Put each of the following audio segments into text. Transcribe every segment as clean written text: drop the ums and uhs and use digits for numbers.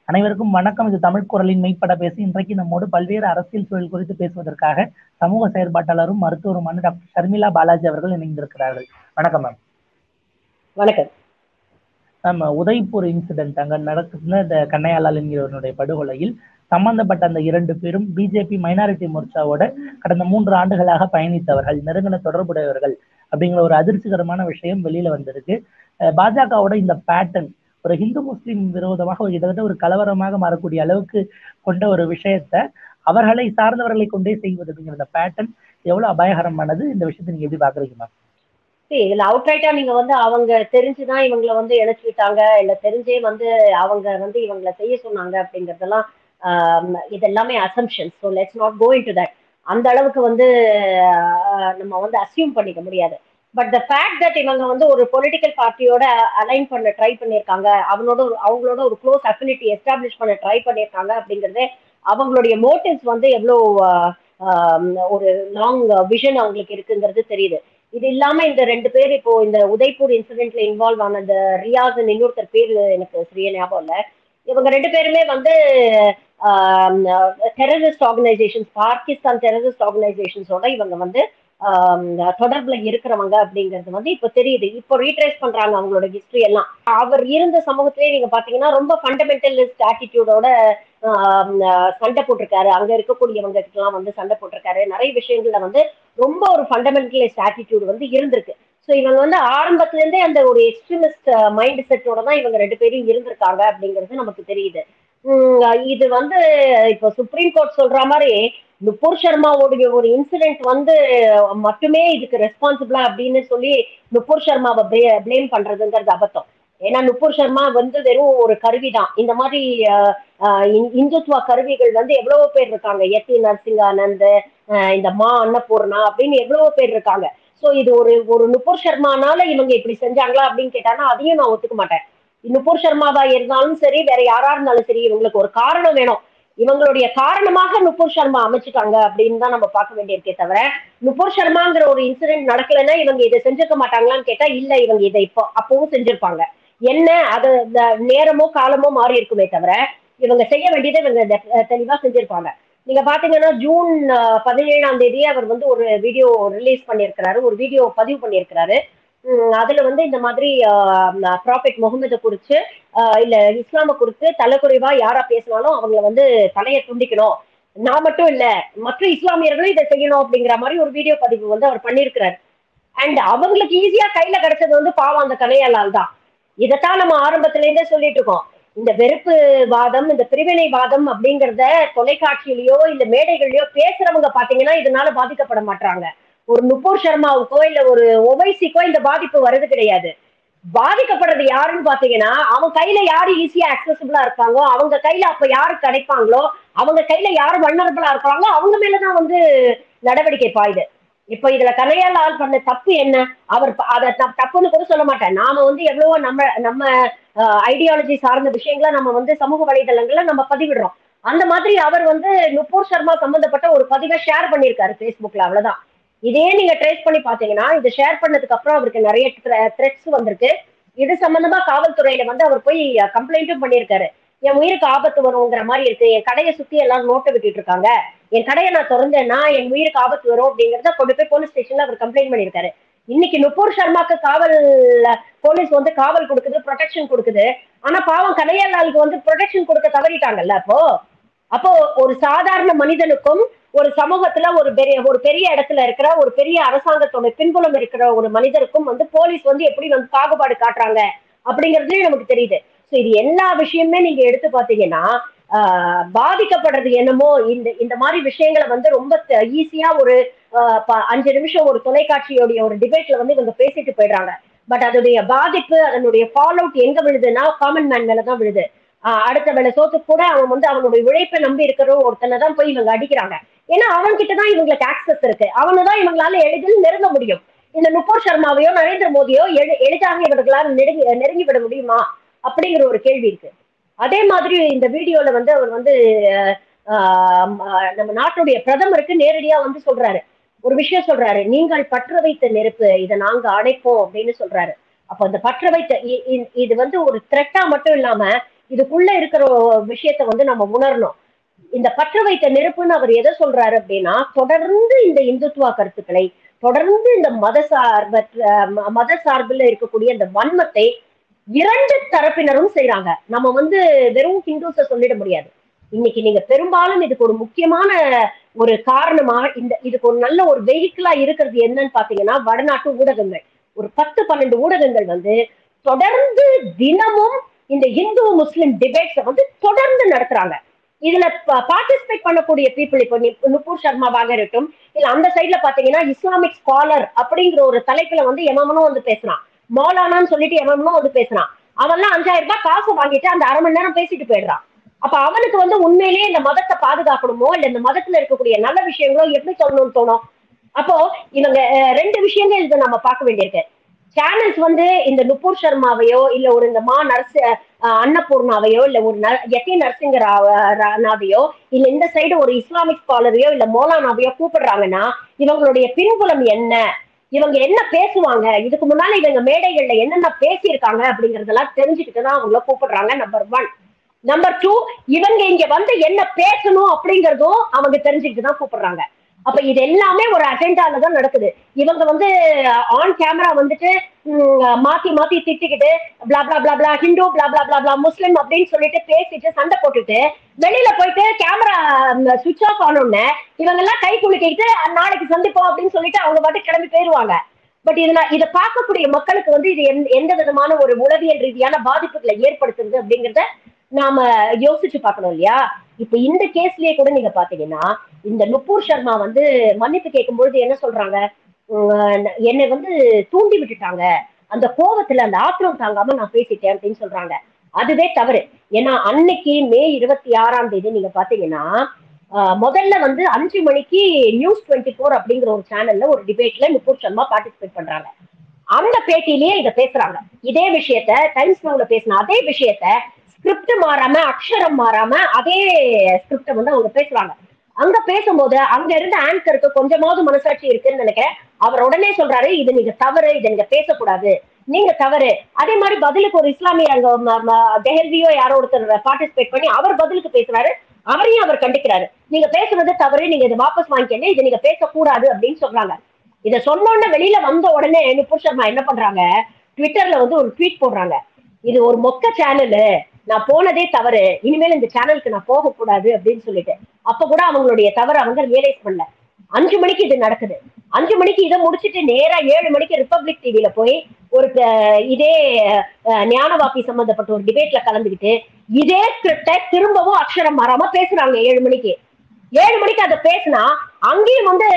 அனைவருக்கும் வணக்கம். இது தமிழ் குரலின் மெய்ப்பட பேசி. இன்றைக்கு நம்மோடு பல்வேறு அரசியல் சூழல் குறித்து பேசுவதற்காக சமூக செயற்பாட்டாளரும் மருத்துவருமான டாக்டர் ஷர்மிளா பாலாஜி அவர்கள் இணைந்திருக்கிறார்கள். வணக்கம் மேம். வணக்கம் மேம், உதய்பூர் இன்சிடென்ட் அங்க நடக்குதுன்னா இந்த கண்ணையா லால் என்கிறவருடைய படுகொலையில் சம்பந்தப்பட்ட அந்த 2 பேரும் பிஜேபி மைனாரிட்டி மோர்ச்சாவோட கடந்த 3 ஆண்டுகளாக பயணித்தவர்கள், நெருங்கின தொடர்புடையவர்கள் அப்படிங்கிற ஒரு அதிர்ச்சிகரமான விஷயம் வெளியில வந்திருக்கு. பாஜகவோட இந்த பேட்டர்ன் ஒரு ஹிந்து முஸ்லிம் விரோதமாக கிட்டத்தட்ட ஒரு கலவரமாக மாறக்கூடிய அளவுக்கு கொண்ட ஒரு விஷயத்த அவர்களை சார்ந்தவர்களை கொண்டே செய்வது அப்படிங்கிற பேட்டர்ன் எவ்வளவு அபாயகரமானது? இந்த விஷயத்தை நீங்க எப்படி பாக்குறீங்க மேம்? இதுல அவுட்ரைட்டா நீங்க அவங்க தெரிஞ்சுதான் இவங்களை இணைச்சுக்கிட்டாங்க, இல்ல தெரிஞ்சே அவங்க இவங்களை செய்ய சொன்னாங்க அப்படிங்கறதெல்லாம் இதெல்லாமே assumptions. So let's not go into that. அந்த அளவுக்கு நம்ம அசியூம் பண்ணிக்க முடியாது. பட் த ஃபேக்ட் தட் இவங்க ஒரு பொலிட்டிக்கல் பார்ட்டியோட அலைன் பண்ண ட்ரை பண்ணியிருக்காங்க, அவங்களோட ஒரு க்ளோஸ் அஃபினிட்டி எஸ்டாப்ளிஷ் பண்ண ட்ரை பண்ணியிருக்காங்க அப்படிங்கறதே அவங்களுடைய மோட்டிவ்ஸ் எவ்வளோ ஒரு லாங் விஷன் அவங்களுக்கு இருக்குங்கிறது தெரியுது. இது இல்லாம இந்த 2 பேர் இப்போ இந்த உதய்பூர் இன்சிடென்ட்ல இன்வால்வ் ஆன இந்த ரியாஸ் இன்னொருத்தர் பேர் எனக்கு சரியா ஞாபகம் இல்லை. இவங்க 2 பேருமே டெரரிஸ்ட் ஆர்கனைசேஷன்ஸ், பாகிஸ்தான் டெரரிஸ்ட் ஆர்கனைசேஷன்ஸோட இவங்க தொடர்புல இருக்கிறவங்க அப்படிங்கிறது இப்ப தெரியுது. இப்போ ரீட்ரேஸ் பண்றாங்க அவங்களோட ஹிஸ்டரி எல்லாம். அவர் இருந்த சமூகத்திலேயே நீங்க பாத்தீங்கன்னா ரொம்ப ஃபண்டமெண்டலிஸ்ட் ஆட்டிடியூடோட சண்டை போட்டிருக்காரு. அங்க இருக்கக்கூடியவங்க கிட்ட எல்லாம் சண்டை போட்டிருக்காரு. நிறைய விஷயங்கள்ல ரொம்ப ஒரு ஃபண்டமெண்டலிஸ்ட் ஆட்டிடியூட் இருந்திருக்கு. ஸோ இவங்க ஆரம்பத்துல இருந்தே அந்த ஒரு எக்ஸ்ட்ரீமிஸ்ட் மைண்ட் செட்டோட தான் இவங்க 2 பேரும் இருந்திருக்காங்க அப்படிங்கிறது நமக்கு தெரியுது. இது இப்போ சுப்ரீம் கோர்ட் சொல்ற மாதிரி நுபுர் ஷர்மாவுடைய ஒரு இன்சிடென்ட் மட்டுமே இதுக்கு ரெஸ்பான்சிபிளா அப்படின்னு சொல்லி நுபுர் ஷர்மாவை பிளேம் பண்றதுங்கிறது அபத்தம். ஏன்னா நுபுர் ஷர்மா வெறும் ஒரு கருவிதான். இந்த மாதிரி இந்துத்துவ கருவிகள் எவ்வளவோ பேர் இருக்காங்க. எத்தி நரசிங்கானந்த், இந்த மா அன்னபூர்ணா அப்படின்னு எவ்வளவோ பேர் இருக்காங்க. சோ இது ஒரு நுபுர் ஷர்மானால இவங்க இப்படி செஞ்சாங்களா அப்படின்னு கேட்டானா அதையும் நான் ஒத்துக்க மாட்டேன். நுபுர் ஷர்மாவா இருந்தாலும் சரி, வேற யாரா இருந்தாலும் சரி, இவங்களுக்கு ஒரு காரணம் வேணும். இவங்களுடைய காரணமாக நுபுர் ஷர்மா அமைச்சுட்டாங்க அப்படின்னு தான் நம்ம பார்க்க வேண்டியிருக்கே தவிர, நுபுர் ஷர்மாங்கிற ஒரு இன்சிடென்ட் நடக்கலைன்னா இவங்க இதை செஞ்சிருக்க மாட்டாங்களான்னு கேட்டா இல்ல, இவங்க இதை அப்பவும் செஞ்சிருப்பாங்க. என்ன அது நேரமோ காலமோ மாறி இருக்குமே தவிர இவங்க செய்ய வேண்டியதை இவங்க தெளிவா செஞ்சிருப்பாங்க. நீங்க பாத்தீங்கன்னா ஜூன் 17ஆம் தேதி அவர் ஒரு வீடியோ ரிலீஸ் பண்ணியிருக்கிறாரு, ஒரு வீடியோ பதிவு பண்ணியிருக்கிறாரு. அதுல இந்த மாதிரி ப்ராஃபெட் முகமது குறிச்சு இல்ல இஸ்லாம குறித்து தலைக்குறைவா யாரா பேசினாலும் அவங்களை தலையை துண்டிக்கணும், நான் மட்டும் இல்ல மற்ற இஸ்லாமியர்களும் இதை செய்யணும் அப்படிங்கிற மாதிரி ஒரு வீடியோ பதிவு அவர் பண்ணியிருக்கிறாரு. அண்ட் அவங்களுக்கு ஈஸியா கையில கிடைச்சது பாவம் அந்த கண்ணையா லால் தான். இதைத்தான் நம்ம ஆரம்பத்துல இருந்தே சொல்லிட்டு இருக்கோம். இந்த வெறுப்பு வாதம், இந்த பிரிவினை வாதம் அப்படிங்கறத தொலைக்காட்சியிலயோ இல்ல மேடைகள்லயோ பேசுறவங்க பாத்தீங்கன்னா இதனால பாதிக்கப்பட மாட்டாங்க. ஒரு நுபுர் ஷர்மாவுக்கோ இல்ல ஒரு ஓவைசிக்கோ இந்த பாதிப்பு வர்றது கிடையாது. பாதிக்கப்படுறது யாருன்னு பாத்தீங்கன்னா அவங்க கையில யாரு ஈஸியா அக்சசிபிளா இருக்காங்களோ, அவங்க கையில அப்ப யாரு கிடைப்பாங்களோ, அவங்க கையில யாரு வல்னரபிளா இருக்காங்களோ அவங்க மேலதான் நடவடிக்கை பாயுது. இப்ப இதுல கண்ணையா லால் பண்ண தப்பு என்ன? அவர் அதை தப்புன்னு கூட சொல்ல மாட்டேன். நாம எவ்வளவோ நம்ம ஐடியாலஜி சார்ந்த விஷயங்களை நம்ம சமூக வலைதளங்கள்ல நம்ம பதிவிடுறோம். அந்த மாதிரி அவர் நுபுர் ஷர்மா சம்பந்தப்பட்ட ஒரு பதிவை ஷேர் பண்ணியிருக்காரு பேஸ்புக்ல, அவ்வளவுதான். இதே நீங்க ட்ரேஸ் பண்ணி பாத்தீங்கன்னா இதை ஷேர் பண்ணதுக்கு அப்புறம் அவருக்கு நிறைய த்ரெட்ஸ் வந்திருக்கு. இது சம்பந்தமா காவல்துறையில அவர் போய் கம்ப்ளைண்ட்டும் பண்ணியிருக்காரு. என் உயிருக்கு ஆபத்து வருங்கிற மாதிரி இருக்கு, என் கடையை சுத்தி எல்லாம் நோட்டை விட்டுட்டு இருக்காங்க, என் கடையை நான் திறந்தேன்னா என் உயிருக்கு ஆபத்து வரும் அப்படிங்கறத கொண்டு போய் போலீஸ் ஸ்டேஷன்ல அவர் கம்ப்ளைண்ட் பண்ணியிருக்காரு. இன்னைக்கு நுபுர் ஷர்மாக்கு போலீஸ் காவல் கொடுக்குது, ப்ரொடெக்ஷன் கொடுக்குது. ஆனா பாவம் கண்ணையா லாலுக்கு ப்ரொடெக்ஷன் கொடுக்க தவறிட்டாங்கல்ல. அப்போ ஒரு சாதாரண மனிதனுக்கும் ஒரு சமூகத்துல ஒரு பெரிய இடத்துல இருக்கிற ஒரு பெரிய அரசாங்கத்தோட பின்புலம் இருக்கிற ஒரு மனிதருக்கும் போலீஸ் எப்படி பாகுபாடு காட்டுறாங்க அப்படிங்கறதுலயும் நமக்கு தெரியுது. சோ இது எல்லா விஷயமே நீங்க எடுத்து பாத்தீங்கன்னா பாதிக்கப்படுறது என்னமோ இந்த மாதிரி விஷயங்களை ரொம்ப ஈஸியா ஒரு 5 நிமிஷம் ஒரு தொலைக்காட்சியோடைய ஒரு டிபேட்ல இவங்க பேசிட்டு போயிடுறாங்க. பட் அதோடைய பாதிப்பு, அதனுடைய ஃபாலோ அவுட் எங்க விழுதுன்னா காமன் மேன் மேலதான் விழுது. அடுத்த வேலை சோத்துக்கு கூட அவன் அவனுடைய உழைப்பை நம்பி இருக்கிற ஒருத்தனை தான் போய் இவங்க அடிக்கிறாங்க. ஏன்னா அவன்கிட்டதான் இவங்களுக்கு ஆக்சஸ் இருக்கு, அவனதான் இவங்களால எளிதில் நெருங்க முடியும். இந்த நுபுர் ஷர்மாவையோ நரேந்திர மோடியோ எளிதாக இவர்களால் நெருங்கி விட முடியுமா அப்படிங்கிற ஒரு கேள்வி இருக்கு. அதே மாதிரி இந்த வீடியோல அவர் நம்ம நாட்டுடைய பிரதமருக்கு நேரடியா சொல்றாரு, ஒரு விஷயம் சொல்றாரு, நீங்கள் பற்ற வைத்த நெருப்பு, இதை நாங்க அணைப்போம் அப்படின்னு சொல்றாரு. அப்ப அந்த பற்ற வைத்த இது ஒரு த்ரெட்டா மட்டும் இல்லாம இதுக்குள்ள இருக்கிற விஷயத்த வந்து நம்ம உணரணும். இந்த பற்று வைத்த நெருப்புன்னு அவர் எதை சொல்றாரு அப்படின்னா, தொடர்ந்து இந்த இந்துத்துவா கருத்துக்களை, தொடர்ந்து இந்த மத சார்பில் இருக்கக்கூடிய இந்த வன்மத்தை இரண்டு தரப்பினரும் செய்யறாங்க. நம்ம வந்து வெறும் ஹிந்துஸ சொல்லிட முடியாது. இன்னைக்கு நீங்க பெரும்பாலும் இதுக்கு ஒரு முக்கியமான ஒரு காரணமா இதுக்கு ஒரு நல்ல ஒரு வெஹிக்கிளா இருக்கிறது என்னன்னு பாத்தீங்கன்னா, வடநாட்டு ஊடகங்கள். ஒரு 10-12 ஊடகங்கள் வந்து தொடர்ந்து தினமும் இந்த இந்து முஸ்லிம் டிபேட்ஸை வந்து தொடர்ந்து நடத்துறாங்க. இதுல பார்ட்டிசிபேட் பண்ணக்கூடிய பீப்புள் இப்போ நுபுர் சர்மாவாக இருக்கட்டும், இல்ல அந்த சைட்ல பாத்தீங்கன்னா இஸ்லாமிக் ஸ்காலர் அப்படிங்கிற ஒரு தலைப்புல வந்து எவனும் வந்து பேசுறான், மௌலானான்னு சொல்லிட்டு எவனும் வந்து பேசுறான். அவன்லாம் 5000 ரூபாய் காசு வாங்கிட்டு அந்த அரை மணி நேரம் பேசிட்டு போயிடுறான். அப்ப அவனுக்கு வந்து உண்மையிலேயே இந்த மதத்தை பாதுகாக்கணுமோ இல்ல இந்த மதத்துல இருக்கக்கூடிய நல்ல விஷயங்களோ எப்படி சொல்லணும்னு தோணும். அப்போ இவங்க ரெண்டு விஷயங்கள் இதை நம்ம பார்க்க வேண்டியிருக்கு. சேனல்ஸ் வந்து இந்த நுபுர் சர்மாவையோ இல்ல ஒரு இந்த அன்னபூர்ணாவையோ இல்ல ஒரு யத்தி நரசிங்கராவையோ இல்ல இந்த சைடு ஒரு இஸ்லாமிக் ஸ்காலரையோ இல்ல மௌலானாவையோ கூப்பிடுறாங்கன்னா இவங்களுடைய பின்புலம் என்ன, இவங்க என்ன பேசுவாங்க, இதுக்கு முன்னால இவங்க மேடைகள்ல என்னென்ன பேசியிருக்காங்க அப்படிங்கறதெல்லாம் தெரிஞ்சுக்கிட்டுதான் அவங்கள கூப்பிடுறாங்க. நம்பர் 1. நம்பர் 2, இவங்க இங்க வந்து என்ன பேசணும் அப்படிங்கறதும் அவங்க தெரிஞ்சுக்கிட்டு தான் கூப்பிடுறாங்க. அப்ப இது எல்லாமே ஒரு அஜெண்டால தான் நடக்குது. இவங்க வந்து ஆன் கேமரா வந்துட்டு மாத்தி மாத்தி திட்டிக்கிட்டு பிளா பிளா பிளா பிளா ஹிந்து பிளா பிளா பிளா பிளா முஸ்லிம் அப்படின்னு சொல்லிட்டு பேசிட்டு சண்டை போட்டுட்டு வெளியில போயிட்டு கேமரா சுவிட்ச் ஆஃப் ஆனோன்னு இவங்க எல்லாம் கை குலுக்கிட்டு நாளைக்கு சந்திப்போம் அப்படின்னு சொல்லிட்டு அவங்க பாட்டு கிளம்பி போயிருவாங்க. பட் இதை பார்க்கக்கூடிய மக்களுக்கு வந்து இது எந்த விதமான ஒரு உளவியல் ரீதியான பாதிப்புகளை ஏற்படுத்துறது அப்படிங்கறத நாம யோசிச்சு பார்க்கணும் இல்லையா. இப்ப இந்த கேஸ்லயே கூட நீங்க பாத்தீங்கன்னா இந்த நுபுர் சர்மா வந்து மன்னிப்பு கேட்கும்பொழுது என்ன சொல்றாங்க, என்னை வந்து தூண்டி விட்டுட்டாங்க, அந்த கோபத்துல அந்த ஆத்திரம் தாங்காம நான் பேசிட்டேன் அப்படின்னு சொல்றாங்க. அதுவே தவறு. ஏன்னா அன்னைக்கு மே 26 நீங்க பாத்தீங்கன்னா முதல்ல வந்து 5 மணிக்கு நியூஸ் 24 அப்படிங்கிற ஒரு சேனல்ல ஒரு டிபேட்ல நுபுர் சர்மா பார்ட்டிசிபேட் பண்றாங்க. அந்த பேட்டிலேயே இதை பேசுறாங்க. இதே விஷயத்த டைம்ஸ் நவுல பேசின அதே விஷயத்த ஸ்கிரிப்ட் மாறாம அக்ஷரம் மாறாம அதே ஸ்கிரிப்ட வந்து அவங்க பேசுறாங்க. அங்க பேசும்போது அங்க இருந்த ஆங்கருக்கு கொஞ்சமாவது மனசாட்சி இருக்குன்னு நினைக்கிறேன். அவர் உடனே சொல்றாரு, இது நீங்க தவறு, இதை நீங்க பேசக்கூடாது, நீங்க தவறு. அதே மாதிரி பதிலுக்கு ஒரு இஸ்லாமிய தெஹல்வியோ யாரோ ஒருத்தர் பார்ட்டிசிபேட் பண்ணி அவர் பதிலுக்கு பேசுறாரு. அவரையும் அவர் கண்டிக்கிறாரு, நீங்க பேசுறது தவறு, நீங்க இதை வாபஸ் வாங்கிக்கங்க, இதை நீங்க பேசக்கூடாது அப்படின்னு சொல்றாங்க. இதை சொன்னோன்னு வெளியில வந்த உடனே நுபுர் சர்மா என்ன பண்றாங்க, ட்விட்டர்ல வந்து ஒரு ட்வீட் போடுறாங்க, இது ஒரு மொக்க சேனலு, நான் போனதே தவறு, இனிமேல் இந்த சேனலுக்கு நான் போகக்கூடாது அப்படின்னு சொல்லிட்டு. அப்ப கூட அவங்களுடைய தவறு அவங்க ரியலைஸ் பண்ணல. 5 மணிக்கு இது நடக்குது. 5 மணிக்கு இதை முடிச்சுட்டு நேரா 7 மணிக்கு ரிப்பப்ளிக் டிவில போய் ஒரு இதே ஞானவாப்பி சம்பந்தப்பட்ட ஒரு டிபேட்ல கலந்துக்கிட்டு இதே ஸ்கிரிப்டை திரும்பவும் அக்ஷரம் மாறாம பேசுறாங்க. 7 மணிக்கு அதை பேசினா அங்கேயும் வந்து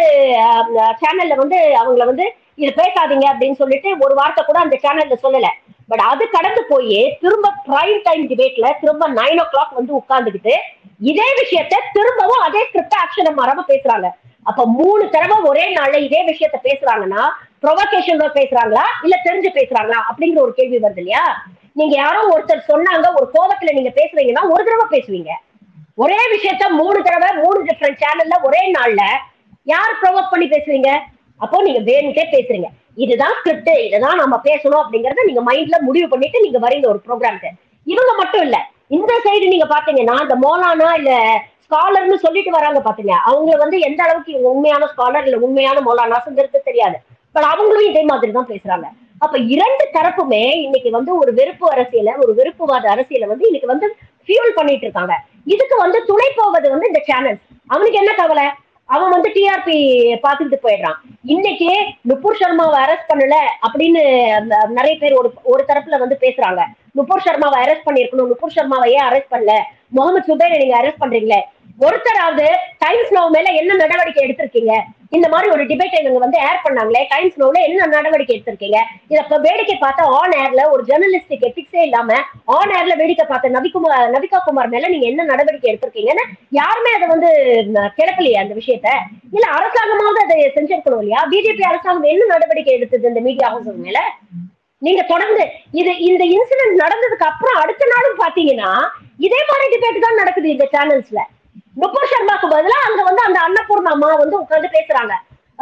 சேனல்ல வந்து அவங்கள வந்து இது பேசாதீங்க அப்படின்னு சொல்லிட்டு ஒரு வார்த்தை கூட அந்த சேனல்ல சொல்லல. பட் அது கடந்து போய் திரும்ப பிரைம் டைம் டிபேட்ல திரும்ப 9 o'clock வந்து உட்கார்ந்துக்கிட்டு இதே விஷயத்த திரும்பவும் அதே ஸ்கிரிப்ட் அக்ஷரம் மாறாம பேசுறாங்க. அப்ப 3 தடவை ஒரே நாள்ல இதே விஷயத்த பேசுறாங்கன்னா ப்ரொவோகேஷன்ல பேசுறாங்களா இல்ல தெரிஞ்சு பேசுறாங்களா அப்படிங்கிற ஒரு கேள்வி வருது இல்லையா. நீங்க யாரோ ஒருத்தர் சொன்னாங்க, ஒரு கோபத்துல நீங்க பேசுறீங்கன்னா ஒரு தடவை பேசுவீங்க. ஒரே விஷயத்த 3 தடவை 3 டிஃபரெண்ட் சேனல்ல ஒரே நாள்ல யார் ப்ரொவோக் பண்ணி பேசுவீங்க? அப்போ நீங்க வேணுட்டே பேசுறீங்க, இதுதான் ஸ்கிரிப்ட், இதுதான் நம்ம பேசணும் அப்படிங்கறத நீங்க மைண்ட்ல முடிவு பண்ணிட்டு நீங்க வரீங்க ஒரு ப்ரோக்ராம்க்கு. இவங்க மட்டும் இல்ல, இந்த சைடு நீங்க பாத்தீங்கன்னா இந்த மௌலானா இல்ல ஸ்காலர்னு சொல்லிட்டு வராங்க பாத்தீங்க, அவங்க வந்து எந்த அளவுக்கு இவங்க உண்மையான ஸ்காலர் இல்ல உண்மையான மௌலானாங்கிறது தெரியாது. பட் அவங்களும் இதே மாதிரி தான் பேசுறாங்க. அப்ப இரண்டு தரப்புமே இன்னைக்கு வந்து ஒரு வெறுப்பு அரசியல, ஒரு வெறுப்புவாத அரசியலை வந்து இன்னைக்கு வந்து ஃபியூல் பண்ணிட்டு இருக்காங்க. இதுக்கு வந்து துணை போவது வந்து இந்த சேனல். அவனுக்கு என்ன கவலை, அவன் வந்து டிஆர்பி பாத்துக்கிட்டு போயிடுறான். இன்னைக்கு நுபுர் சர்மாவை அரெஸ்ட் பண்ணல அப்படின்னு நிறைய பேர் ஒரு தரப்புல வந்து பேசுறாங்க. நுபுர் சர்மாவை அரெஸ்ட் பண்ணிருக்கணும், நுபுர் சர்மாவை ஏன் அரெஸ்ட் பண்ணல, முகமது சுபைரை நீங்க அரெஸ்ட் பண்றீங்களே, ஒருத்தராவது டைம்ஸ் நவ் மேல என்ன நடவடிக்கை எடுத்திருக்கீங்க? இந்த மாதிரி ஒரு டிபேட் இவங்க வந்து ஏர் பண்ணாங்களே, டைம்ஸ் நவ்ல என்ன நடவடிக்கை எடுத்திருக்கீங்க? இத வேடிக்கை பார்த்த ஆன் ஏர்ல ஒரு ஜெர்னலிஸ்டிக் எத்திக்ஸே இல்லாம ஆன் ஏர்ல வேடிக்கை பார்த்த நவிகா குமார் மேல நீங்க என்ன நடவடிக்கை எடுத்திருக்கீங்கன்னு யாருமே அதை வந்து கிளப்பலையே அந்த விஷயத்த. இல்ல அரசாங்கமாவது அதை செஞ்சிருக்கணும் இல்லையா? பிஜேபி அரசாங்கம் என்ன நடவடிக்கை எடுத்தது இந்த மீடியா ஹவுஸ் மேல? நீங்க தொடர்ந்து இந்த இன்சிடென்ட் நடந்ததுக்கு அப்புறம் அடுத்த நாளும் பாத்தீங்கன்னா இதே மாதிரி டிபேட் தான் நடக்குது இந்த சேனல்ஸ்ல. நுபுர் சர்மாக்கு பதிலா அங்க வந்து அந்த அன்னபூர்ணா அம்மா வந்து உட்கார்ந்து பேசுறாங்க.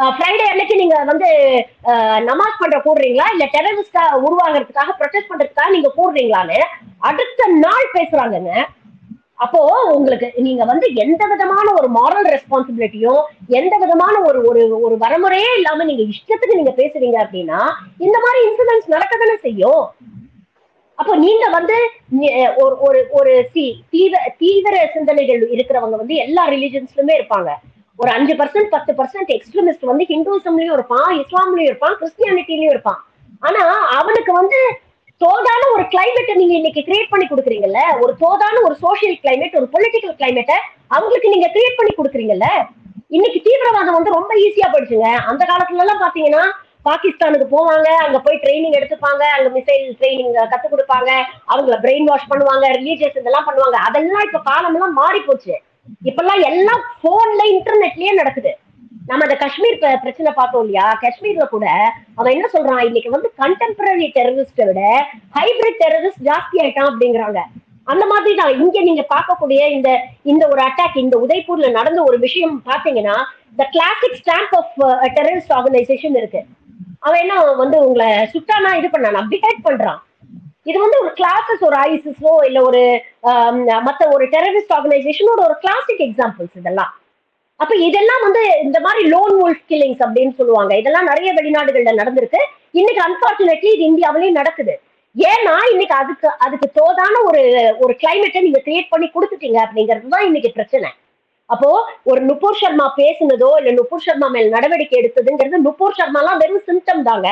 ஃப்ரைடே அன்னைக்கு நீங்க வந்து நமாஸ் பண்ற கூடுறீங்களா இல்ல டெரரிஸ்டா உருவாகிறதுக்காக ப்ரொடெஸ்ட் பண்றதுக்காக நீங்க கூடுறீங்களான்னு அடுத்த நாள் பேசுறாங்கங்க. அப்போ உங்களுக்கு நீங்க வந்து எந்த விதமான ஒரு மாரல் ரெஸ்பான்சிபிலிட்டியும் எந்த விதமான ஒரு ஒரு ஒரு வரமுறையே இல்லாம நீங்க இஷ்டத்துக்கு நீங்க பேசுறீங்க அப்படின்னா இந்த மாதிரி இன்சிடென்ட்ஸ் நடக்கதானே செய்யும். அப்போ நீங்க வந்து ஒரு ஒரு ஒரு தீவிர சிந்தனைகள் இருக்கிறவங்க வந்து எல்லா ரிலிஜன்ஸ்லுமே இருப்பாங்க. ஒரு 5% 10% எக்ஸ்ட்ரீமிஸ்ட் வந்து ஹிந்துசம்லயும் இருப்பான், இஸ்லாம்லயும் இருப்பான், கிறிஸ்டியானிட்டிலயும் இருப்பான். ஆனா அவனுக்கு வந்து தோதான ஒரு கிளைமேட்டை நீங்க இன்னைக்கு கிரியேட் பண்ணி கொடுக்குறீங்கல்ல, ஒரு தோதான ஒரு சோசியல் கிளைமேட், ஒரு பொலிட்டிக்கல் கிளைமேட்டை அவங்களுக்கு நீங்க கிரியேட் பண்ணி கொடுக்குறீங்கல்ல. இன்னைக்கு தீவிரவாதம் வந்து ரொம்ப ஈஸியா போயிடுச்சுங்க. அந்த காலத்துல எல்லாம் பாத்தீங்கன்னா பாகிஸ்தானுக்கு போவாங்க, அங்க போய் ட்ரைனிங் எடுத்துப்பாங்க, அங்க மிசைல் ட்ரைனிங் கத்து கொடுப்பாங்க, அவங்கள பிரெயின் வாஷ் பண்ணுவாங்க, ரிலீஜியஸ் இதெல்லாம் பண்ணுவாங்க. அதெல்லாம் இப்ப காலம் எல்லாம் மாறி போச்சு. இப்பெல்லாம் எல்லாம் போன்ல இன்டர்நெட்லயே நடக்குது. நம்ம அந்த காஷ்மீர் பிரச்சனை பார்த்தோம் இல்லையா, காஷ்மீர்ல கூட அவன் என்ன சொல்றான், இன்னைக்கு வந்து கண்டெம்பரரி டெரரிஸ்ட விட ஹைபிரிட் டெரரிஸ்ட் ஜாஸ்தி ஆயிட்டான் அப்படிங்கிறாங்க. அந்த மாதிரி தான் இங்க நீங்க பார்க்கக்கூடிய இந்த ஒரு அட்டாக், இந்த உதய்பூர்ல நடந்த ஒரு விஷயம் பாத்தீங்கன்னா the classic stamp of terrorist organisation இருக்கு. அவன் என்ன வந்து உங்களை சுட்டானா இது பண்ணானா, பிஹேட் பண்றான். இது வந்து ஒரு கிளாஸஸ், ஒரு ஐசிஸோ இல்ல ஒரு மத்த ஒரு டெரரிஸ்ட் ஆர்கனைசேஷனோட ஒரு கிளாசிக் எக்ஸாம்பிள்ஸ் இதெல்லாம். அப்ப இதெல்லாம் வந்து இந்த மாதிரி லோன் வுல்ஃப் கில்லிங்ஸ் அப்படின்னு சொல்லுவாங்க. இதெல்லாம் நிறைய வெளிநாடுகள்ல நடந்திருக்கு. இன்னைக்கு அன்பார்ச்சுனேட்லி இது இந்தியாவிலேயும் நடக்குது. ஏன்னா இன்னைக்கு அதுக்கு தோதான ஒரு கிளைமேட்டை நீங்க கிரியேட் பண்ணி கொடுத்துட்டீங்க அப்படிங்கிறதுதான் இன்னைக்கு பிரச்சனை. அப்போ ஒரு நுபுர் சர்மா பேசுனதோ இல்ல நுபுர் சர்மா மேல் நடவடிக்கை எடுத்ததுங்கிறது, நுபுர் சர்மாலாம் வெறும் சிம்டம் தாங்க.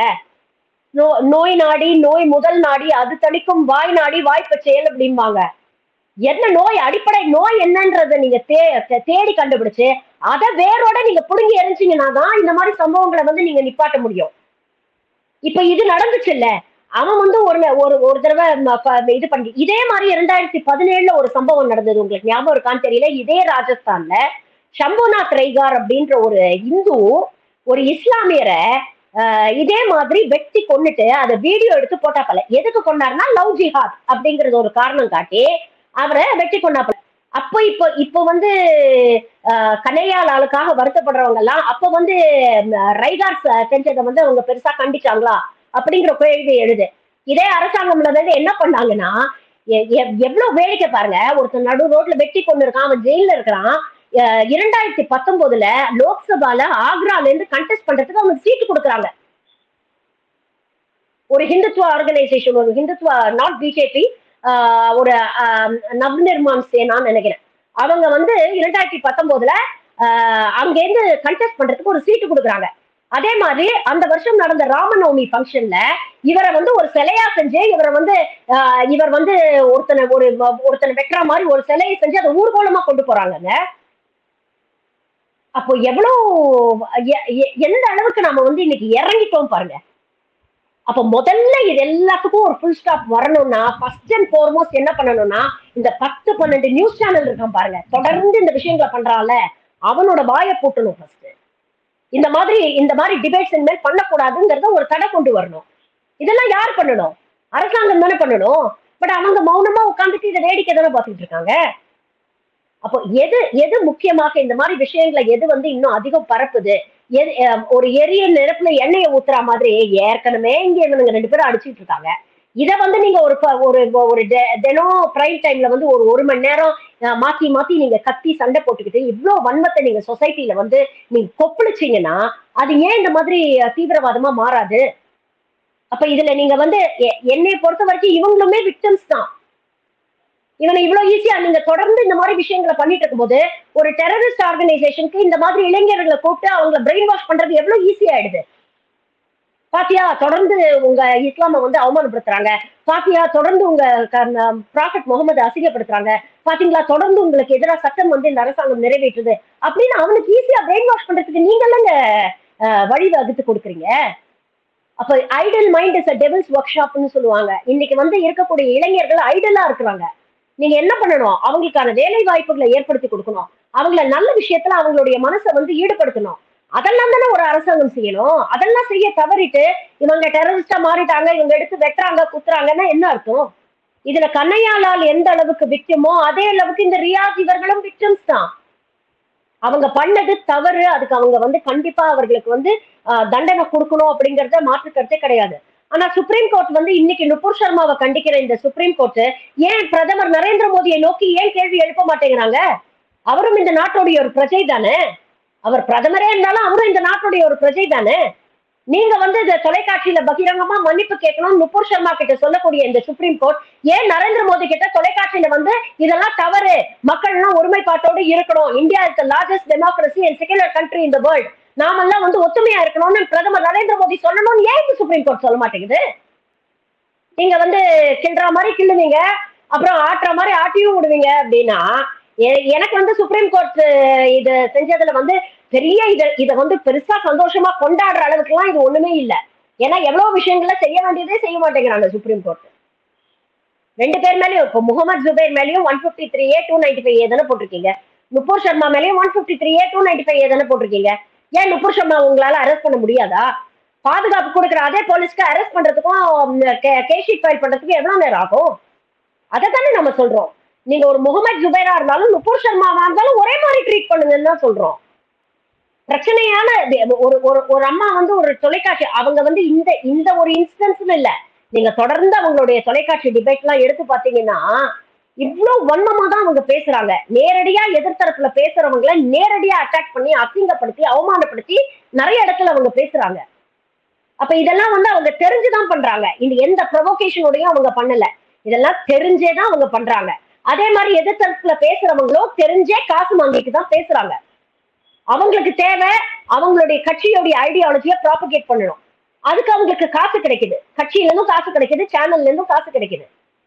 நோய் நாடி, நோய் முதல் நாடி, அது தணிக்கும் வாய் நாடி வாய்ப்ப செயல் அப்படிம்பாங்க. என்ன நோய், அடிப்படை நோய் என்னன்றத நீங்க தேடி கண்டுபிடிச்சு அதை வேரோட நீங்க புடுங்கி எரிஞ்சிங்கன்னா தான் இந்த மாதிரி சம்பவங்களை வந்து நீங்க நிப்பாட்ட முடியும். இப்ப இது நடந்துச்சு இல்ல, அவன் வந்து ஒரு தடவை இது பண்ணி இதே மாதிரி 2017 ஒரு சம்பவம் நடந்தது. உங்களுக்கு ஞாபகம் இருக்கான்னு தெரியல. இதே ராஜஸ்தான்ல சம்புநாத் ரைகார் அப்படின்ற ஒரு இந்து ஒரு இஸ்லாமியரை இதே மாதிரி வெட்டி கொன்னுட்டு அதை வீடியோ எடுத்து போட்டாப்பல. எதுக்கு கொண்டாருன்னா லவ் ஜிஹாத் அப்படிங்கறது ஒரு காரணம் காட்டி அவரை வெட்டி கொண்டாப்பல. அப்ப இப்போ வந்து கனையா லாலுக்காக வருத்தப்படுறவங்க எல்லாம் அப்ப வந்து ரைகார் செஞ்சதை வந்து அவங்க பெருசா கண்டிச்சாங்களா அப்படிங்கிற கேள்வி எழுது. இதே அரசாங்கம்ல வந்து என்ன பண்ணாங்கன்னா, எவ்வளவு வேடிக்கை பாருங்க. ஒருத்தர் நடு ரோட்ல வெட்டி கொண்டு இருக்கான், அவன் ஜெயில இருக்கிறான். 2019 லோக்சபால ஆக்ரால இருந்து கண்டெஸ்ட் பண்றதுக்கு அவனுக்கு சீட்டு கொடுக்குறாங்க. ஒரு ஹிந்துத்வா ஆர்கனைசேஷன், ஒரு ஹிந்துத்வா நாட் பிஜேபி, ஒரு நவ்நிர்மான் சேனான்னு நினைக்கிறேன். அவங்க வந்து 2019 அங்க இருந்து கண்டெஸ்ட் பண்றதுக்கு ஒரு சீட்டு கொடுக்குறாங்க. அதே மாதிரி அந்த வருஷம் நடந்த ராமநவமி ஃபங்க்ஷன்ல இவரை வந்து ஒரு சிலையா செஞ்சு இவர் வந்து ஒருத்தனை வெட்டுற மாதிரி ஒரு சிலையை செஞ்சு அதை ஊர்வலமா கொண்டு போறாங்க. அப்போ எந்த அளவுக்கு நம்ம வந்து இன்னைக்கு இறங்கிட்டோம் பாருங்க. அப்ப முதல்ல இது எல்லாத்துக்கும் ஒரு ஃபுல் ஸ்டாப் வரணும்னா ஃபர்ஸ்ட் அண்ட் ஃபார்மோஸ்ட் என்ன பண்ணணும்னா, இந்த 10-12 நியூஸ் சேனல் இருக்கான் பாருங்க, தொடர்ந்து இந்த விஷயங்களை பண்றான்ல, அவனோட வாயை போட்டணும் ஃபர்ஸ்ட். இந்த மாதிரி டிபேட்ஸ் இனிமேல் பண்ணக்கூடாதுங்கிறத ஒரு தடை கொண்டு வரணும். இதெல்லாம் யார் பண்ணணும்? அரசாங்கம் தானே பண்ணணும். பட் அவங்க மௌனமா உட்காந்துட்டு இதை வேடிக்கை தானே பார்த்துட்டு இருக்காங்க. அப்போ எது முக்கியமாக இந்த மாதிரி விஷயங்களை எது வந்து இன்னும் அதிகம் பரப்புது, ஒரு எரிய நெருப்புல எண்ணெயை ஊத்துற மாதிரி ஏற்கனவே இங்க இவனுங்க 2 பேரும் அடிச்சுட்டு இருக்காங்க. இதை வந்து நீங்க ஒரு தினம் பிரைம் டைம்ல வந்து ஒரு மணி நேரம் மாத்தி நீங்க கத்தி சண்டை போட்டுக்கிட்டு இவ்வளவு வன்மத்தை நீங்க சொசைட்டில வந்து நீங்க கொப்பளிச்சீங்கன்னா அது ஏன் இந்த மாதிரி தீவிரவாதமா மாறாது? அப்ப இதுல நீங்க வந்து என்னை பொறுத்த வரைக்கும் இவங்களுமே விக்டிம்ஸ் தான். இவனை இவ்வளவு ஈஸியா நீங்க தொடர்ந்து இந்த மாதிரி விஷயங்களை பண்ணிட்டு இருக்கும் போது ஒரு டெரரிஸ்ட் ஆர்கனைசேஷனுக்கு இந்த மாதிரி இளைஞர்களை கூப்பிட்டு அவங்களை பிரெயின் வாஷ் பண்றது எவ்வளவு ஈஸி ஆயிடுது. பாத்தியா, தொடர்ந்து உங்க இஸ்லாம வந்து அவமானப்படுத்துறாங்க, பாத்தியா தொடர்ந்து உங்க ப்ராஃபட் முகமது அசிங்கப்படுத்துறாங்க, பாத்தீங்களா தொடர்ந்து உங்களுக்கு எதிராக சட்டம் வந்து இந்த அரசாங்கம் நிறைவேற்றுது அப்படின்னு அவனுக்கு ஈஸியா பிரெயின் வாஷ் பண்றதுக்கு நீங்க இல்லைங்க வழி வகுத்து கொடுக்குறீங்க. அப்ப idle mind is a devil's work ஷாப்னு சொல்லுவாங்க. இன்னைக்கு வந்து இருக்கக்கூடிய இளைஞர்கள் ஐடலா இருக்கிறாங்க. நீங்க என்ன பண்ணணும்? அவங்களுக்கான வேலை வாய்ப்புகளை ஏற்படுத்தி கொடுக்கணும், அவங்கள நல்ல விஷயத்துல அவங்களுடைய மனசை வந்து ஈடுபடுத்தணும். அதெல்லாம் தானே ஒரு அரசாங்கம் செய்யணும். அதெல்லாம் செய்ய தவறிட்டு இவங்க டெரரிஸ்டா மாறிட்டாங்க, இவங்க எடுத்து வெட்டுறாங்க குத்துறாங்கன்னா என்ன அர்த்தம்? இதுல கண்ணையா லால் எந்த அளவுக்கு விக்டிமோ அதே அளவுக்கு இந்த ரியாஸ் இவர்களும் விக்டிம்ஸ் தான். அவங்க பண்ணது தவறு, அதுக்கு அவங்க வந்து கண்டிப்பா அவர்களுக்கு வந்து தண்டனை கொடுக்கணும் அப்படிங்கறத மாற்று கருத்தே கிடையாது. ஆனா சுப்ரீம் கோர்ட் வந்து இன்னைக்கு நுபுர் சர்மாவை கண்டிக்கிற இந்த சுப்ரீம் கோர்ட் ஏன் பிரதமர் நரேந்திர மோடியை நோக்கி ஏன் கேள்வி எழுப்ப மாட்டேங்கிறாங்க? அவரும் இந்த நாட்டுடைய ஒரு பிரஜை தானே, அவர் பிரதமரே இருந்தாலும் அவரும் இந்த நாட்டுடைய ஒரு பிரஜை தானே. நீங்க வந்து இந்த தொலைக்காட்சியில பகிரங்கமா மன்னிப்பு கேட்கணும் நுபுர் சர்மா கிட்ட சொல்லக்கூடிய இந்த சுப்ரீம் கோர்ட் ஏன் நரேந்திர மோடி கிட்ட தொலைக்காட்சியில வந்து இதெல்லாம் தவறு, மக்கள் எல்லாம் ஒருமைப்பாட்டோடு இருக்கணும், India is the largest democracy and secular country in the world, நாமெல்லாம் வந்து ஒத்துமையா இருக்கணும்னு பிரதமர் நரேந்திர மோடி சொல்லணும்னு ஏன் இந்த சுப்ரீம் கோர்ட் சொல்ல மாட்டேங்குது? நீங்க வந்து கிள்ற மாதிரி கிள்ளுவீங்க, அப்புறம் ஆட்டுற மாதிரி ஆட்டியும் விடுவீங்க அப்படின்னா எனக்கு வந்து சுப்ரீம் கோர்ட் இது செஞ்சதுல வந்து பெரிய இத வந்து பெருசா சந்தோஷமா கொண்டாடுற அளவுக்கு எல்லாம் இது ஒண்ணுமே இல்ல. ஏன்னா எவ்வளவு விஷயங்கள செய்ய வேண்டியதே செய்ய மாட்டேங்கிறாங்க சுப்ரீம் கோர்ட். ரெண்டு பேர் மேலயும் இப்போ முகமது ஜுபைர் மேலயும் 153A 295A தானே போட்டிருக்கீங்க, நுபுர் சர்மா மேலயும் 153A 295A தானே போட்டிருக்கீங்க. ஏன் நுபுர் சர்மா உங்களால அரெஸ்ட் பண்ண முடியாதா? பாதுகாப்பு கொடுக்குற அதே போலீஸ்க்கு அரெஸ்ட் பண்றதுக்கும் கேஷீட் ஃபைல் பண்றதுக்கும் எவ்வளவு நேரம் ஆகும்? அதை தானே நம்ம சொல்றோம். நீங்க ஒரு முகமது ஜுபைரா இருந்தாலும் நுபுர் சர்மாவா இருந்தாலும் ஒரே மாதிரி ட்ரீட் பண்ணுங்கன்னு தான் சொல்றோம். பிரச்சனையான ஒரு அம்மா வந்து ஒரு தொலைக்காட்சி அவங்க வந்து இந்த ஒரு இன்ஸ்டன்ஸ் இல்ல, நீங்க தொடர்ந்து அவங்களுடைய தொலைக்காட்சி டிபேட் எல்லாம் எடுத்து பாத்தீங்கன்னா இவ்வளவு வன்மமா தான் அவங்க பேசுறாங்க. நேரடியா எதிர்த்தரப்புல பேசுறவங்களை நேரடியா அட்டாக் பண்ணி அசிங்கப்படுத்தி அவமானப்படுத்தி நிறைய இடத்துல அவங்க பேசுறாங்க. அப்ப இதெல்லாம் வந்து அவங்க தெரிஞ்சுதான் பண்றாங்க. இந்த எந்த ப்ரொவோகேஷனோடையும் அவங்க பண்ணல, இதெல்லாம் தெரிஞ்சேதான் அவங்க பண்றாங்க. அதே மாதிரி எதிர்த்தரப்புல பேசுறவங்களோ தெரிஞ்சே காசு வாங்கிட்டு தான் பேசுறாங்க. அவங்களுக்கு தேவை அவங்களுடைய கட்சியோடைய ஐடியாலஜியை ப்ராபகேட் பண்ணணும், அதுக்கு அவங்களுக்கு காசு கிடைக்குது, கட்சியில இருந்தும் காசு கிடைக்குது, சேனல்ல இருந்தும் காசு கிடைக்குது.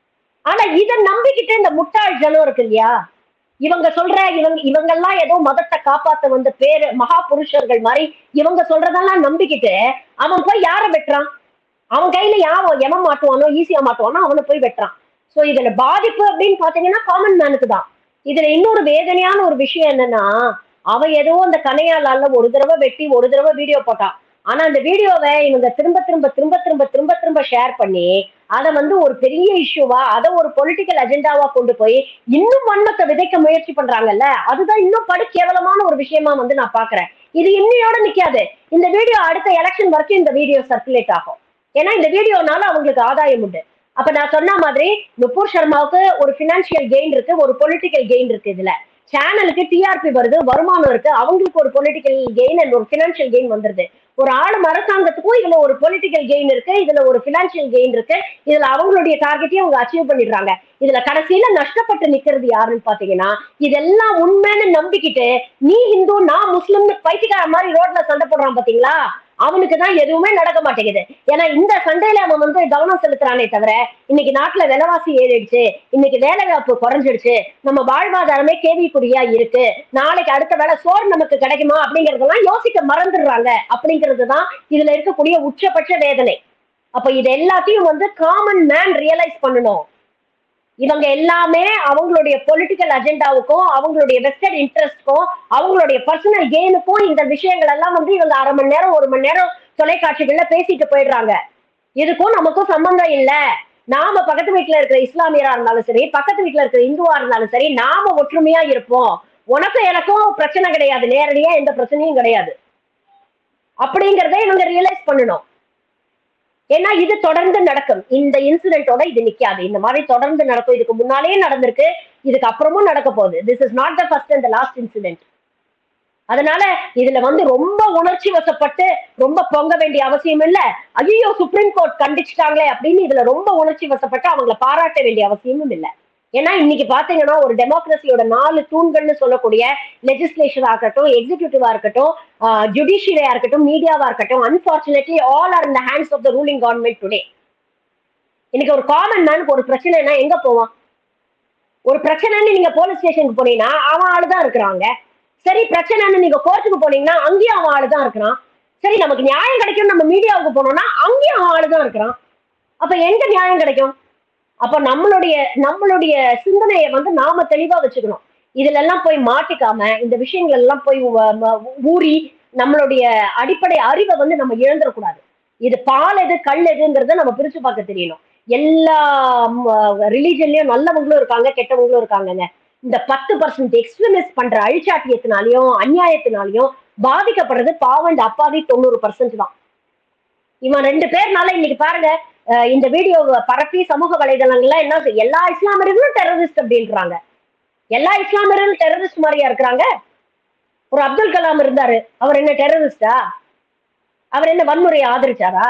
ஆனா இதை நம்பிக்கிட்டு இந்த முட்டாள் ஜனம் இருக்கு இல்லையா, இவங்க சொல்ற இவங்கெல்லாம் ஏதோ மதத்தை காப்பாத்த வந்த பேரு மகா புருஷர்கள் மாதிரி இவங்க சொல்றதெல்லாம் நம்பிக்கிட்டு அவன் போய் யார வெட்டுறான், அவன் கையில எவன் மாட்டுவானோ ஈஸியா மாட்டுவானோ அவனை போய் வெட்டுறான். சோ இதுல பாதிப்பு அப்படின்னு பாத்தீங்கன்னா காமன் மேனுக்கு தான். இதுல இன்னொரு வேதனையான ஒரு விஷயம் என்னன்னா, அவன் ஏதோ அந்த கன்ஹையா லால்ல ஒரு தடவை வெட்டி ஒரு தடவை வீடியோ போட்டான். ஆனா அந்த வீடியோவை இவங்க திரும்ப திரும்ப திரும்ப திரும்ப திரும்ப திரும்ப ஷேர் பண்ணி அதை வந்து ஒரு பெரிய இஷ்யூவா, அதை ஒரு பொலிட்டிக்கல் அஜெண்டாவா கொண்டு போய் இன்னும் வன்மத்தை விதைக்க முயற்சி பண்றாங்கல்ல, அதுதான் இன்னும் படு கேவலமான ஒரு விஷயமா வந்து நான் பாக்குறேன். இது இன்னையோட நிக்காது, இந்த வீடியோ அடுத்த எலெக்ஷன் வரைக்கும் இந்த வீடியோ சர்க்குலேட் ஆகும். ஏன்னா இந்த வீடியோனால அவங்களுக்கு ஆதாயம் உண்டு. அப்ப நான் சொன்ன மாதிரி நுபுர் சர்மாவுக்கு ஒரு பினான்சியல் கெயின் இருக்கு, ஒரு பொலிட்டிக்கல் கெயின் இருக்கு. இதுல சேனலுக்கு டிஆர்பி வருது, வருமானம் இருக்கு, அவங்களுக்கு ஒரு பொலிட்டிக்கல் கெயின் அண்ட் ஒரு பினான்சியல் கெயின் வந்துருது. ஒரு ஆளும் அரசாங்கத்துக்கும் இதுல ஒரு பொலிட்டிக்கல் கெயின் இருக்கு, இதுல ஒரு பினான்சியல் கெயின் இருக்கு. இதுல அவங்களுடைய டார்கெட்டையும் அவங்க அச்சீவ் பண்ணிடுறாங்க. இதுல கடைசியில நஷ்டப்பட்டு நிக்கிறது யாருன்னு பாத்தீங்கன்னா, இதெல்லாம் உண்மைன்னு நம்பிக்கிட்டு நீ ஹிந்து நான் முஸ்லிம்னு பைத்தியக்கார மாதிரி ரோட்ல சண்டை போடுறான் பாத்தீங்களா, அவனுக்கு தான் எதுவுமே நடக்க மாட்டேங்குது. ஏன்னா இந்த சண்டையில அவன் வந்து கவனம் செலுத்துறானே தவிர இன்னைக்கு நாட்டுல விலைவாசி ஏறிடுச்சு, இன்னைக்கு வேலை வாய்ப்பு குறைஞ்சிடுச்சு, நம்ம வாழ்வாதாரமே கேள்விக்குறியா இருக்கு, நாளைக்கு அடுத்த வேலை சோறு நமக்கு கிடைக்குமா அப்படிங்கறதெல்லாம் யோசிக்க மறந்துடுறாங்க. அப்படிங்கிறதுதான் இதுல இருக்கக்கூடிய உச்சபட்ச வேதனை. அப்ப இது எல்லாத்தையும் வந்து காமன் மேன் ரியலைஸ் பண்ணணும். இவங்க எல்லாமே அவங்களுடைய பொலிட்டிக்கல் அஜெண்டாவுக்கும் அவங்களுடைய வெஸ்டட் இன்ட்ரெஸ்ட்க்கும் அவங்களுடைய பர்சனல் கெயினுக்கும் இந்த விஷயங்கள் எல்லாம் வந்து இவங்க அரை மணி நேரம் ஒரு மணி நேரம் தொலைக்காட்சிகள்ல பேசிட்டு போயிடுறாங்க. இதுக்கும் நமக்கும் சம்பந்தம் இல்ல. நாம பக்கத்து வீட்டுல இருக்கிற இஸ்லாமியரா இருந்தாலும் சரி, பக்கத்து வீட்டுல இருக்கிற இந்துவா இருந்தாலும் சரி, நாம ஒற்றுமையா இருப்போம், உனக்கும் எனக்கும் பிரச்சனை கிடையாது, நேரடியா எந்த பிரச்சனையும் கிடையாது அப்படிங்கறத இவங்க ரியலைஸ் பண்ணணும். ஏன்னா இது தொடர்ந்து நடக்கும், இந்த இன்சிடென்ட்டோட இது நிக்காது, இந்த மாதிரி தொடர்ந்து நடக்கும். இதுக்கு முன்னாலே நடந்திருக்கு, இதுக்கு அப்புறமும் நடக்க போகுது. This is not the first and the last incident. அதனால இதுல வந்து ரொம்ப உணர்ச்சி வசப்பட்டு ரொம்ப பொங்க வேண்டிய அவசியம் இல்ல. ஐயோ சுப்ரீம் கோர்ட் கண்டிச்சுட்டாங்களே அப்படின்னு இதுல ரொம்ப உணர்ச்சி வசப்பட்டு அவங்களை பாராட்ட வேண்டிய அவசியமும் இல்லை. ஏன்னா இன்னைக்கு பாத்தீங்கன்னா ஒரு டெமோக்ரஸியோட 4 தூண்கள்னு சொல்லக்கூடிய லெஜிஸ்லேஷனா இருக்கட்டும், எக்ஸிகியூட்டிவா இருக்கட்டும், ஜுடிஷியரியா இருக்கட்டும், மீடியாவா இருக்கட்டும், unfortunately all are in the hands of the ruling government today. இன்னைக்கு ஒரு காமன் மேனுக்கு ஒரு பிரச்சனைனா எங்க போவான்? ஒரு பிரச்சனைன்னு நீங்க போலீஸ் ஸ்டேஷனுக்கு போனீங்கன்னா அவன் ஆளுதான் இருக்கிறாங்க. சரி, பிரச்சனைன்னு நீங்க கோர்ட்டுக்கு போனீங்கன்னா அங்கேயும் அவன் ஆளுதான் இருக்கிறான். சரி, நமக்கு நியாயம் கிடைக்கும் நம்ம மீடியாவுக்கு போனோம்னா அங்கேயும் அவன் ஆளுதான் இருக்கிறான். அப்ப எங்க நியாயம் கிடைக்கும்? அப்ப நம்மளுடைய சிந்தனையை வந்து நாம தெளிவா வச்சுக்கணும். இதுல எல்லாம் போய் மாட்டிக்காம இந்த விஷயங்கள் எல்லாம் போய் ஊறி நம்மளுடைய அடிப்படை அறிவை வந்து நம்ம இழந்துடக்கூடாது. இது பால் எது கல் எதுங்கிறத நம்ம பிரிச்சு பார்க்க தெரியணும். எல்லா ரிலீஜன்லயும் நல்லவங்களும் இருக்காங்க, கெட்டவங்களும் இருக்காங்கங்க. இந்த 10% எக்ஸ்ட்ரீமிஸ்ட் பண்ற அழிச்சாட்டியத்தினாலையும் அநியாயத்தினாலையும் பாதிக்கப்படுறது பாவம் இந்த அப்பாவி 90% தான். இவன் 2 பேர்னால இன்னைக்கு பாருங்க இந்த வீடியோ பரப்பி சமூக வலைதளங்கள்ல என்ன எல்லா இஸ்லாமியர்களும் டெரரிஸ்ட் அப்படின்றாங்க. எல்லா இஸ்லாமியர்களும் டெரரிஸ்ட் மாதிரியா இருக்கிறாங்க? ஒரு அப்துல் கலாம் இருந்தாரு, அவர் என்ன டெரரிஸ்டா? அவர் என்ன வன்முறையை ஆதரிச்சாரா?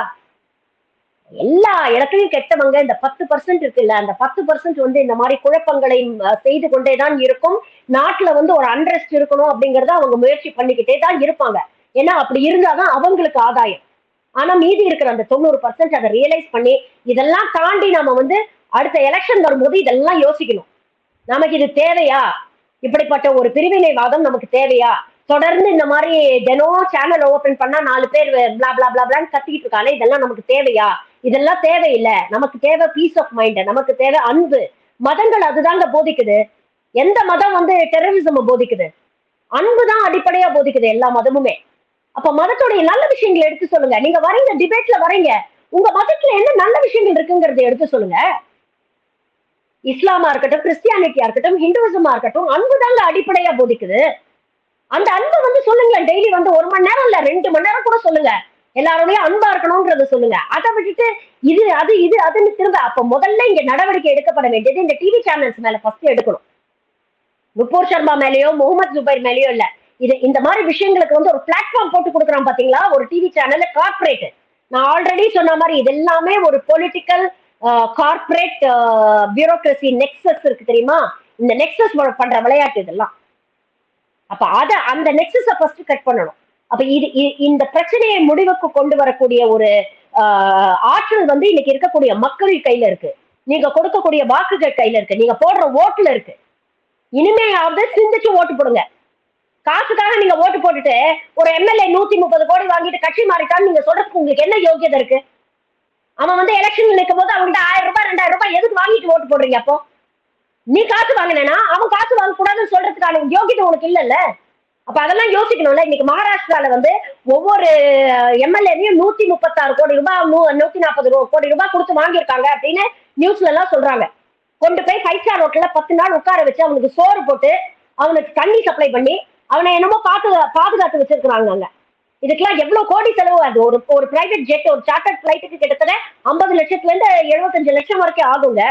எல்லா இடத்துலயும் கெட்டவங்க இந்த 10% இருக்குல்ல, அந்த 10% வந்து இந்த மாதிரி குழப்பங்களை செய்து கொண்டேதான் இருக்கும். நாட்டுல வந்து ஒரு அன்ரெஸ்ட் இருக்கணும் அப்படிங்கறத அவங்க முயற்சி பண்ணிக்கிட்டே தான் இருப்பாங்க. ஏன்னா அப்படி இருந்தாதான் அவங்களுக்கு ஆதாயம். ஆனா மீதி இருக்கிற அந்த 90% அதை ரியலைஸ் பண்ணி இதெல்லாம் தாண்டி நாம வந்து அடுத்த எலெக்ஷன் வரும்போது இதெல்லாம் யோசிக்கணும். நமக்கு இது தேவையா? இப்படிப்பட்ட ஒரு பிரிவினைவாதம் நமக்கு தேவையா? தொடர்ந்து இந்த மாதிரி தினம் சேனல் ஓபன் பண்ணா 4 பேர் பிளா பிளா பிளா பிளான்னு கத்திக்கிட்டு இருக்காங்க. இதெல்லாம் நமக்கு தேவையா? இதெல்லாம் தேவையில்லை. நமக்கு தேவை பீஸ் ஆஃப் மைண்ட், நமக்கு தேவை அன்பு. மதங்கள் அதுதாங்க போதிக்குது. எந்த மதம் வந்து டெரரிசம் போதிக்குது? அன்பு தான் அடிப்படையா போதிக்குது எல்லா மதமுமே. அப்ப மதத்துடைய நல்ல விஷயங்களை எடுத்து சொல்லுங்க. நீங்க வரீங்க டிபேட்ல வரீங்க, உங்க மதத்துல என்ன நல்ல விஷயங்கள் இருக்குங்கிறத எடுத்து சொல்லுங்க. இஸ்லாமா இருக்கட்டும், கிறிஸ்டியானிட்டியா இருக்கட்டும், ஹிந்துவிசமா இருக்கட்டும், அன்பு தாங்க அடிப்படையா போதிக்குது. அந்த அன்பை வந்து சொல்லுங்க. டெய்லி வந்து 1 மணி நேரம் இல்ல 2 மணி நேரம் கூட சொல்லுங்க. எல்லாரோடய அன்பா இருக்கணும்ன்றத சொல்லுங்க. அதை விட்டுட்டு இது அது இது அதுன்னு திரும்ப அப்ப முதல்ல இங்க நடவடிக்கை எடுக்கப்பட வேண்டியது இந்த டிவி சேனல்ஸ் மேல ஃபர்ஸ்ட் எடுக்கணும். நுப்புர்ஷர்மா மேலேயோ முகமது ஜுபைர் மேலேயோ இல்ல. இது இந்த மாதிரி விஷயங்களுக்கு வந்து ஒரு பிளாட்ஃபார்ம் போட்டு கொடுக்குறான் பாத்தீங்களா ஒரு டிவி சேனல் கார்பரேட். நான் ஆல்ரெடி சொன்ன மாதிரி இது எல்லாமே ஒரு பொலிட்டிக்கல் கார்பரேட் பியூரோக்ரசி நெக்ஸஸ் இருக்கு தெரியுமா? இந்த நெக்ஸஸ் பண்ற விளையாட்டு இதெல்லாம். அப்ப அந்த நெக்ஸஸை ஃபர்ஸ்ட் கட் பண்ணணும். அப்ப இந்த பிரச்சனையை முடிவுக்கு கொண்டு வரக்கூடிய ஒரு ஆற்றல் வந்து இன்னைக்கு இருக்கக்கூடிய மக்கள் கையில இருக்கு. நீங்க கொடுக்கக்கூடிய வாக்குகள் கையில இருக்கு. நீங்க போடுற ஓட்டுல இருக்கு. இனிமையாவது சிந்திச்சு ஓட்டு போடுங்க. காசுக்காக நீங்க ஓட்டு போட்டுட்டு ஒரு எம்எல்ஏ 130 கோடி வாங்கிட்டு கட்சி மாறிட்டான்னு நீங்க சொல்றதுக்கு உங்களுக்கு என்ன யோகியதை இருக்கு? அவன் வந்து எலெக்ஷன் நிற்கும் போது அவங்ககிட்ட 1000 ரூபாய் 2000 ரூபாய் எதுக்கு வாங்கிட்டு ஓட்டு போடுறீங்க? அப்போ நீ காசு வாங்கினா அவன் காசு வாங்க கூடாதுன்னு சொல்றதுக்கான யோகியதை உனக்கு இல்லல்ல. அப்ப அதெல்லாம் யோசிக்கணும்ல. இன்னைக்கு மகாராஷ்டிரால வந்து ஒவ்வொரு எம்எல்ஏவையும் 136 கோடி ரூபாய் 140 கோடி ரூபாய் கொடுத்து வாங்கியிருக்காங்க அப்படின்னு நியூஸ்ல எல்லாம் சொல்றாங்க. கொண்டு போய் 5 ஸ்டார் ஹோட்டல்ல 10 நாள் உட்கார வச்சு அவனுக்கு சோறு போட்டு அவனுக்கு தண்ணி சப்ளை பண்ணி அவனை என்னமோ பாதுகாத்து வச்சிருக்கிறாங்க. இதுக்கெல்லாம் எவ்வளவு கோடி செலவு ஆகுது? ஒரு பிரைவேட் ஜெட் ஒரு சார்ட்டர்ட் பிளைட்டுக்கு கிட்டத்தட்ட 50 லட்சத்துல இருந்து 75 லட்சம் வரைக்கும் ஆகுங்க.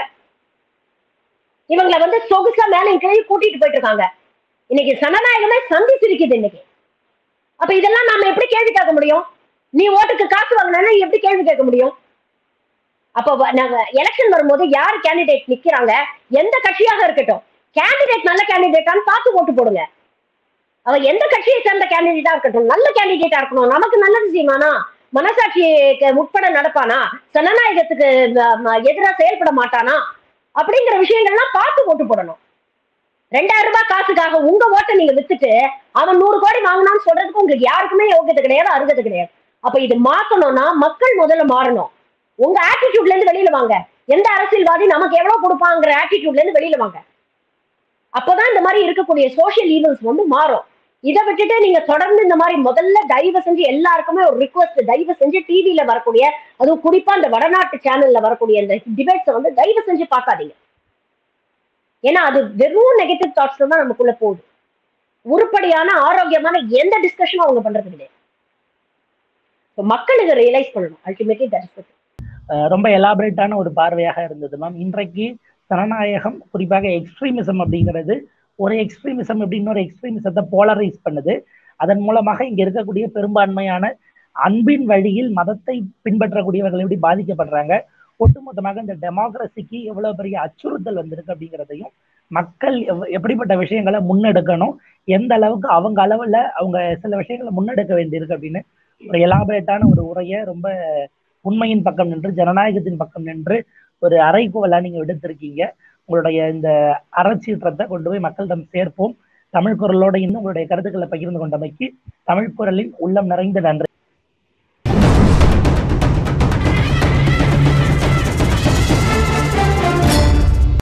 இவங்களை வந்து சொகுசா மேல கீழே கூட்டிட்டு போயிட்டு இருக்காங்க. இன்னைக்கு சனநாயகமே சந்திச்சிருக்குது இன்னைக்கு. அப்ப இதெல்லாம் நாம எப்படி கேள்வி கேட்க முடியும்? நீ ஓட்டுக்கு காசு வாங்கினா எப்படி கேள்வி கேட்க முடியும்? அப்ப நாங்க எலெக்ஷன் வரும்போது யாரு கேண்டிடேட் நிக்கிறாங்க, எந்த கட்சியாக இருக்கட்டும், கேண்டிடேட் நல்ல கேண்டிடேட்டான்னு பார்த்து ஓட்டு போடுங்க. அவ எந்த கட்சியை சேர்ந்த கேண்டிடேட்டா இருக்கட்டும், நல்ல கேண்டிடேட்டா இருக்கணும். நமக்கு நல்லது செய்வானா, மனசாட்சிக்கு உட்பட நடப்பானா, சனநாயகத்துக்கு எதிராக செயல்பட மாட்டானா அப்படிங்கிற விஷயங்கள்லாம் பார்த்து ஓட்டு போடணும். 2000 ரூபாய் காசுக்காக உங்க ஓட்டை நீங்க வித்துட்டு அவன் 100 கோடி வாங்கினான்னு சொல்றதுக்கு உங்களுக்கு யாருக்குமே யோகியதை கிடையாது, அருகதை கிடையாது. அப்ப இது மாத்தணும்னா மக்கள் முதல்ல மாறணும். உங்க ஆட்டிடியூட்ல இருந்து வெளியில வாங்க. எந்த அரசியல்வாதி நமக்கு எவ்வளவு கொடுப்பாங்கிற ஆட்டிடியூட்ல இருந்து வெளியில வாங்க. அப்பதான் இந்த மாதிரி இருக்கக்கூடிய சோசியல் ஈவல்ஸ் வந்து மாறும். இதை விட்டுட்டு நீங்க தொடர்ந்து இந்த மாதிரி முதல்ல தயவு செஞ்சு எல்லாருக்குமே ஒரு ரிக்வஸ்ட், தயவு செஞ்சு டிவியில வரக்கூடிய அதுவும் குறிப்பா இந்த வடநாட்டு சேனல்ல வரக்கூடிய இந்த டிபேட்ஸை வந்து தயவு செஞ்சு பார்க்காதீங்க. ஏன்னா அது வெறும் நெகட்டிவ் தாட்ஸ் தான் நமக்குள்ள போகுது. உருப்படியான ஆரோக்கியமான எந்த டிஸ்கஷனும் அவங்க பண்றது கிடையாது. மக்கள் இதை ரியலைஸ் பண்ணணும். Ultimately that is it. ரொம்ப எலாபரேட்டான ஒரு பார்வையாக இருந்தது மேம். இன்றைக்கு ஜனநாயகம் குறிப்பாக எக்ஸ்ட்ரீமிசம் அப்படிங்கிறது ஒரு எக்ஸ்ட்ரீமிசம் எப்படி இன்னொரு எக்ஸ்ட்ரீமிசத்தை போலரைஸ் பண்ணுது. அதன் மூலமாக இங்க இருக்கக்கூடிய பெரும்பான்மையான அன்பின் வழியில் மதத்தை பின்பற்றக்கூடியவர்கள் எப்படி பாதிக்கப்படுறாங்க, ஒட்டுமொத்தமாக இந்த டெமோக்ரஸிக்கு எவ்வளவு பெரிய அச்சுறுத்தல் வந்திருக்கு அப்படிங்கிறதையும், மக்கள் எப்படிப்பட்ட விஷயங்களை முன்னெடுக்கணும், எந்த அளவுக்கு அவங்க அளவுல அவங்க சில விஷயங்களை முன்னெடுக்க வேண்டியிருக்கு அப்படின்னு ஒரு எலாபரேட்டான ஒரு உரையை ரொம்ப உண்மையின் பக்கம் நின்று ஜனநாயகத்தின் பக்கம் நின்று ஒரு அறைகூவலா நீங்க எடுத்திருக்கீங்க. உங்களுடைய இந்த அறச்சீற்றத்தை கொண்டு போய் மக்களிடம் சேர்ப்போம். தமிழ் குரலோட இன்னும் உங்களுடைய கருத்துக்களை பகிர்ந்து கொண்டமைக்கு தமிழ் குரலின் உள்ளம் நிறைந்த நன்றி.